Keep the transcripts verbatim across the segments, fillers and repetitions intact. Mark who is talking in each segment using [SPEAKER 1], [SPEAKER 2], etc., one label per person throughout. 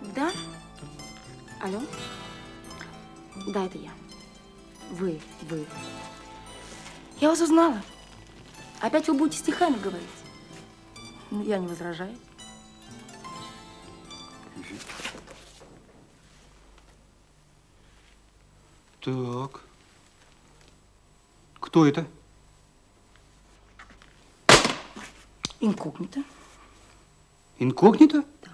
[SPEAKER 1] Да? Алло? Да, это я. Вы, вы. Я вас узнала. Опять вы будете стихами говорить? Ну, я не возражаю.
[SPEAKER 2] Так. Кто это?
[SPEAKER 1] Инкогнито.
[SPEAKER 2] Инкогнито?
[SPEAKER 1] Да.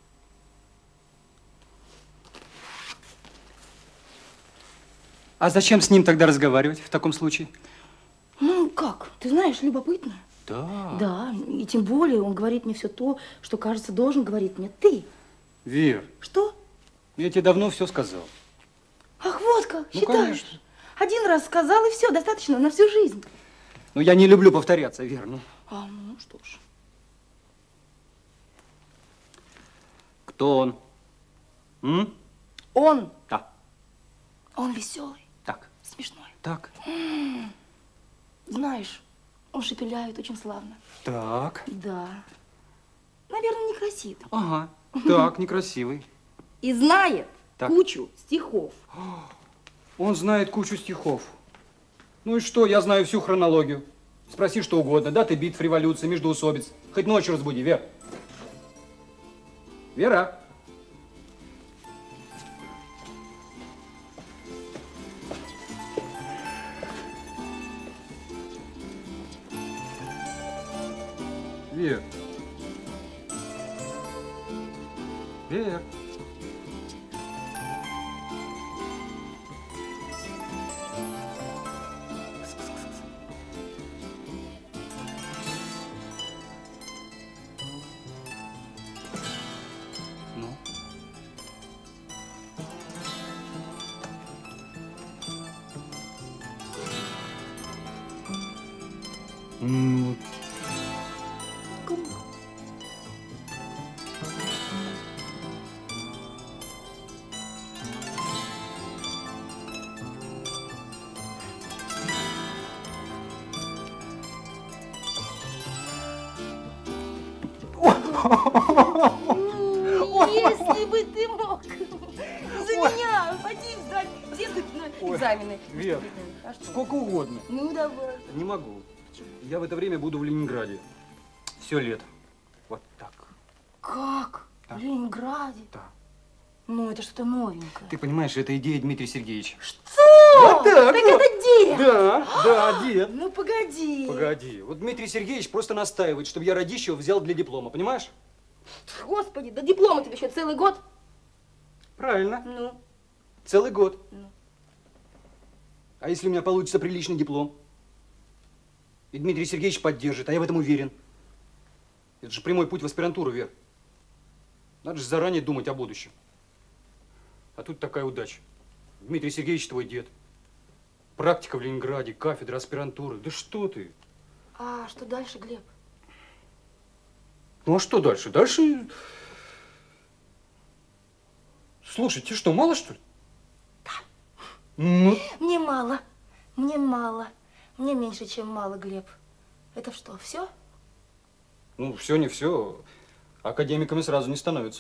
[SPEAKER 2] А зачем с ним тогда разговаривать в таком случае?
[SPEAKER 1] Ну, как? Ты знаешь, любопытно.
[SPEAKER 2] Да.
[SPEAKER 1] Да, и тем более он говорит мне все то, что, кажется, должен говорить мне ты.
[SPEAKER 2] Вер.
[SPEAKER 1] Что?
[SPEAKER 2] Я тебе давно все сказал.
[SPEAKER 1] Ах, вот как,
[SPEAKER 2] Ну,
[SPEAKER 1] считаешь?
[SPEAKER 2] конечно.
[SPEAKER 1] Один раз сказал, и все, достаточно на всю жизнь.
[SPEAKER 2] Но я не люблю повторяться, Вер. Ну.
[SPEAKER 1] А, ну что ж.
[SPEAKER 2] Кто он? М?
[SPEAKER 1] Он.
[SPEAKER 2] Да.
[SPEAKER 1] Он веселый.
[SPEAKER 2] Так.
[SPEAKER 1] Смешной.
[SPEAKER 2] Так.
[SPEAKER 1] Знаешь, он шепеляет очень славно.
[SPEAKER 2] Так.
[SPEAKER 1] Да. Наверное, некрасивый.
[SPEAKER 2] Ага. Так, некрасивый.
[SPEAKER 1] И знает
[SPEAKER 2] так.
[SPEAKER 1] кучу стихов.
[SPEAKER 2] Он знает кучу стихов. Ну и что, я знаю всю хронологию. Спроси что угодно. Даты битв, революции, междоусобиц. Хоть ночью разбуди, Вер. Вера. Вер. Вер. Ну? Ну.
[SPEAKER 1] Если бы ты мог за меня пойти сдать все экзамены.
[SPEAKER 2] Вер,
[SPEAKER 1] А что?
[SPEAKER 2] сколько угодно.
[SPEAKER 1] Ну, давай.
[SPEAKER 2] Не могу. Я в это время буду в Ленинграде. Все лето. Вот так.
[SPEAKER 1] Как?
[SPEAKER 2] Да.
[SPEAKER 1] В Ленинграде?
[SPEAKER 2] Да.
[SPEAKER 1] Ну, это что-то новенькое.
[SPEAKER 2] Ты понимаешь, это идея Дмитрия Сергеевича.
[SPEAKER 1] Что?
[SPEAKER 2] Вот так,
[SPEAKER 1] так
[SPEAKER 2] вот.
[SPEAKER 1] это дед?
[SPEAKER 2] Да, да, дед.
[SPEAKER 1] Ну, погоди.
[SPEAKER 2] Погоди. Вот Дмитрий Сергеевич просто настаивает, чтобы я Радищева взял для диплома, понимаешь?
[SPEAKER 1] Господи, до диплома тебе еще целый год?
[SPEAKER 2] Правильно.
[SPEAKER 1] Ну?
[SPEAKER 2] Целый год.
[SPEAKER 1] Ну.
[SPEAKER 2] А если у меня получится приличный диплом? И Дмитрий Сергеевич поддержит, а я в этом уверен. Это же прямой путь в аспирантуру, Вер. Надо же заранее думать о будущем. А тут такая удача. Дмитрий Сергеевич твой дед. Практика в Ленинграде, кафедра, аспирантура. Да что ты?
[SPEAKER 1] А что дальше, Глеб?
[SPEAKER 2] Ну а что дальше? Дальше... Слушай, тебе что, мало что ли?
[SPEAKER 1] Да.
[SPEAKER 2] Ну...
[SPEAKER 1] Мне мало. Мне мало. Мне меньше, чем мало, Глеб. Это что, все?
[SPEAKER 2] Ну, все не все. Академиками сразу не становятся.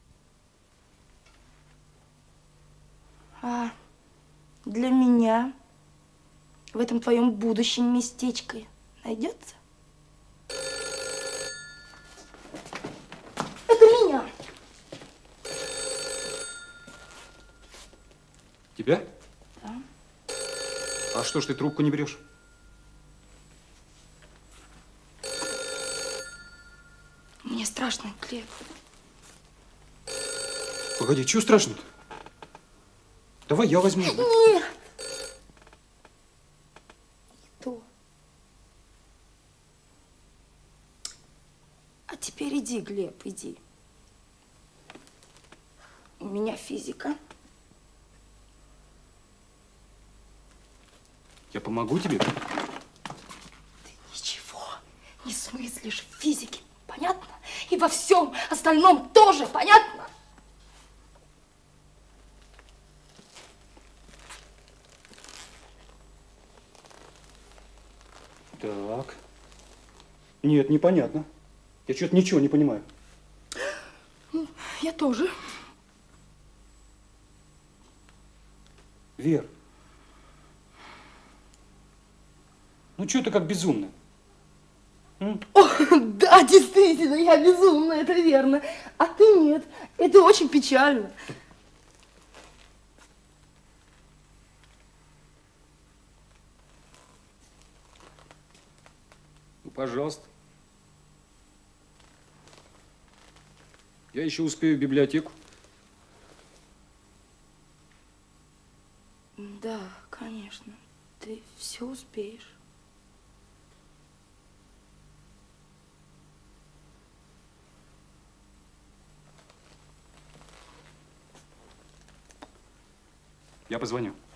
[SPEAKER 1] А для меня в этом твоем будущем местечко найдется? Это меня.
[SPEAKER 2] Тебя?
[SPEAKER 1] Да.
[SPEAKER 2] А что ж ты трубку не берешь?
[SPEAKER 1] Мне страшно, Глеб.
[SPEAKER 2] Погоди, чего страшно-то? Давай я возьму.
[SPEAKER 1] Нет. Не то. А теперь иди, Глеб, иди. У меня физика.
[SPEAKER 2] Я помогу тебе?
[SPEAKER 1] Ты ничего не смыслишь в физике, понятно? И во всем остальном тоже, понятно?
[SPEAKER 2] Так. Нет, непонятно. Я что-то ничего не понимаю.
[SPEAKER 1] Я тоже.
[SPEAKER 2] Вер. Ну, что ты как безумная? М?
[SPEAKER 1] О, да, действительно, я безумна, это верно. А ты нет. Это очень печально.
[SPEAKER 2] Ну, пожалуйста. Я еще успею в библиотеку.
[SPEAKER 1] Да, конечно. Ты все успеешь.
[SPEAKER 2] Я позвоню.